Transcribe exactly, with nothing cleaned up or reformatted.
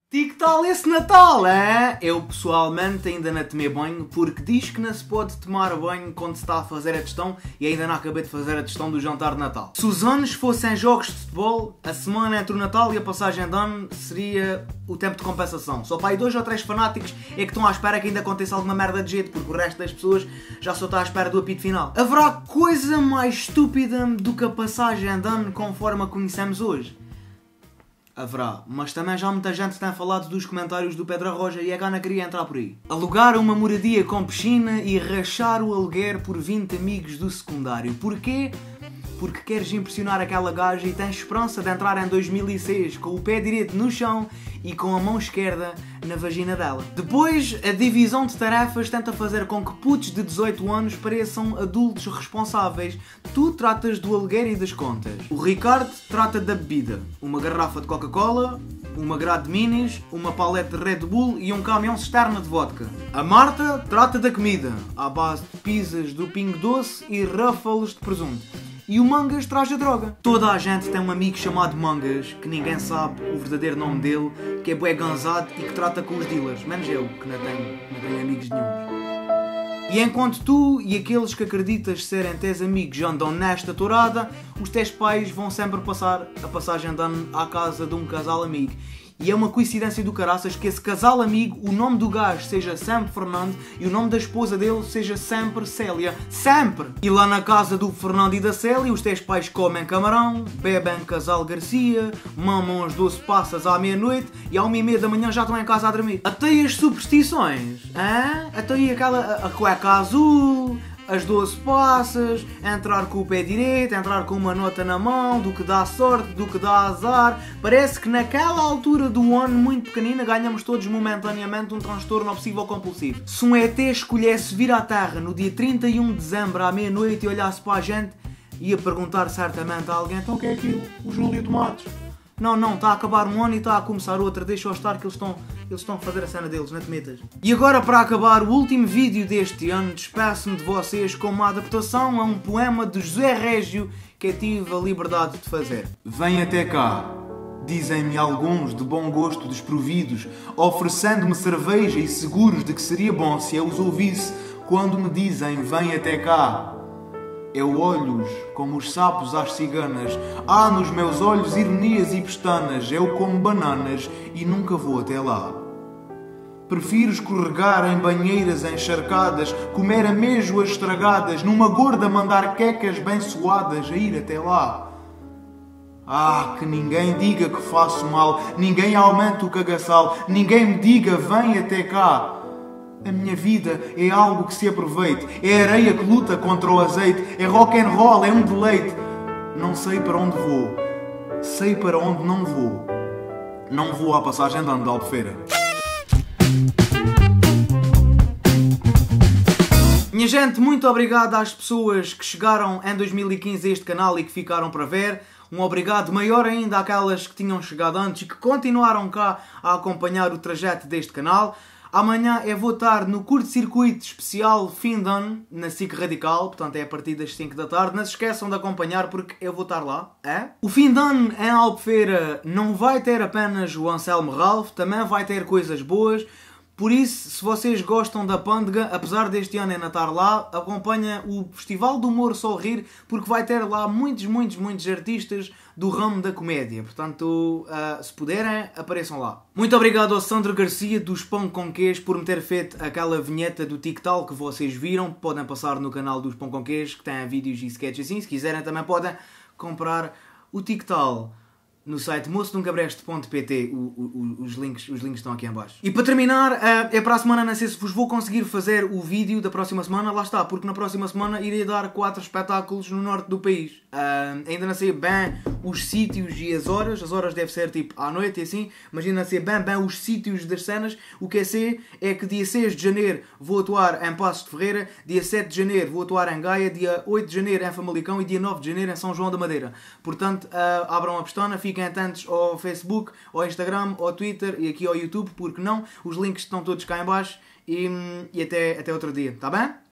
TikTok esse Natal, é? Eu pessoalmente ainda não tomei banho porque diz que não se pode tomar banho quando se está a fazer a digestão e ainda não acabei de fazer a digestão do jantar de Natal. Se os anos fossem jogos de futebol, a semana entre o Natal e a passagem de ano seria o tempo de compensação. Só para aí dois ou três fanáticos é que estão à espera que ainda aconteça alguma merda de jeito, porque o resto das pessoas já só está à espera do apito final. Haverá coisa mais estúpida do que a passagem de ano conforme a conhecemos hoje? Haverá, mas também já muita gente tem falado dos comentários do Pedro Arroja e a Gana queria entrar por aí. Alugar uma moradia com piscina e rachar o aluguer por vinte amigos do secundário. Porquê? Porque queres impressionar aquela gaja e tens esperança de entrar em dois mil e seis com o pé direito no chão e com a mão esquerda na vagina dela. Depois, a divisão de tarefas tenta fazer com que putos de dezoito anos pareçam adultos responsáveis. Tu tratas do aluguer e das contas. O Ricardo trata da bebida. Uma garrafa de Coca-Cola, uma grade de minis, uma palete de Red Bull e um caminhão cisterna de vodka. A Marta trata da comida, à base de pizzas do Pingo Doce e Ruffles de presunto. E o Mangas traz a droga. Toda a gente tem um amigo chamado Mangas, que ninguém sabe o verdadeiro nome dele, que é bué ganzado e que trata com os dealers. Menos eu, que não tenho, não tenho amigos nenhums. E enquanto tu e aqueles que acreditas serem teus amigos andam nesta tourada, os teus pais vão sempre passar a passagem de ano à casa de um casal amigo. E é uma coincidência do caraças que esse casal amigo, o nome do gajo seja sempre Fernando e o nome da esposa dele seja sempre Célia. Sempre! E lá na casa do Fernando e da Célia, os teus pais comem camarão, bebem casal Garcia, mamam as doze passas à meia-noite e à uma e meia da manhã já estão em casa a dormir. Até as superstições, hein? Até aí aquela a cueca azul, as doze passas, entrar com o pé direito, entrar com uma nota na mão, do que dá sorte, do que dá azar. Parece que naquela altura do ano muito pequenina ganhamos todos momentaneamente um transtorno obsessivo compulsivo. Se um E T escolhesse vir à Terra no dia trinta e um de dezembro à meia-noite e olhasse para a gente, ia perguntar certamente a alguém: então o que é aquilo? O Júlio Tomates? Não, não, está a acabar um ano e está a começar outra, deixa-os estar que eles estão, eles estão a fazer a cena deles, não te metas. E agora, para acabar, o último vídeo deste ano, despeço-me de vocês com uma adaptação a um poema de José Régio que eu tive a liberdade de fazer. Vem até cá, dizem-me alguns de bom gosto desprovidos, oferecendo-me cerveja e seguros de que seria bom se eu os ouvisse quando me dizem vem até cá. Eu olho-os como os sapos às ciganas. Há nos meus olhos ironias e pestanas. Eu como bananas e nunca vou até lá. Prefiro escorregar em banheiras encharcadas, comer amêijoas estragadas, numa gorda mandar quecas bem suadas a ir até lá. Ah, que ninguém diga que faço mal, ninguém aumente o cagaçal, ninguém me diga vem até cá. A minha vida é algo que se aproveite, é areia que luta contra o azeite, é rock and roll, é um deleite. Não sei para onde vou, sei para onde não vou. Não vou à passagem de ano de Albufeira. Minha gente, muito obrigado às pessoas que chegaram em dois mil e quinze a este canal e que ficaram para ver. Um obrigado maior ainda àquelas que tinham chegado antes e que continuaram cá a acompanhar o trajeto deste canal. Amanhã eu vou estar no curto-circuito especial fim de ano na S I C Radical, portanto é a partir das cinco da tarde. Não se esqueçam de acompanhar porque eu vou estar lá. É? O fim de ano em Albufeira não vai ter apenas o Anselmo Ralph, também vai ter coisas boas. Por isso, se vocês gostam da pândega, apesar deste ano ainda estar lá, acompanha o Festival do Humor Só Rir, porque vai ter lá muitos, muitos, muitos artistas do ramo da comédia. Portanto, uh, se puderem, apareçam lá. Muito obrigado ao Sandro Garcia dos Pão com Queijo por me ter feito aquela vinheta do TikTok que vocês viram. Podem passar no canal dos Pão com Queijo, que tem vídeos e sketches assim. Se quiserem, também podem comprar o TikTok no site moço nunca breste ponto pt. O, o, os, links, os links estão aqui em baixo. E para terminar, é para a semana, não sei se vos vou conseguir fazer o vídeo da próxima semana. Lá está, porque na próxima semana irei dar quatro espetáculos no norte do país. Uh, ainda não sei bem os sítios e as horas. As horas deve ser tipo à noite e assim. Mas ainda não sei bem, bem os sítios das cenas. O que é sei é que dia seis de janeiro vou atuar em Passos de Ferreira. Dia sete de janeiro vou atuar em Gaia. Dia oito de janeiro em Famalicão. E dia nove de janeiro em São João da Madeira. Portanto, uh, abram a pestana, fiquem atentos ao Facebook, ao Instagram, ao Twitter e aqui ao YouTube, porque não, os links estão todos cá em baixo e, e até, até outro dia, tá bem?